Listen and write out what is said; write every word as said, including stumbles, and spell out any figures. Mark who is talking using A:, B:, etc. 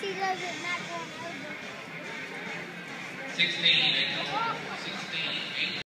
A: she loves it not going over.
B: sixteen, sixteen, eight.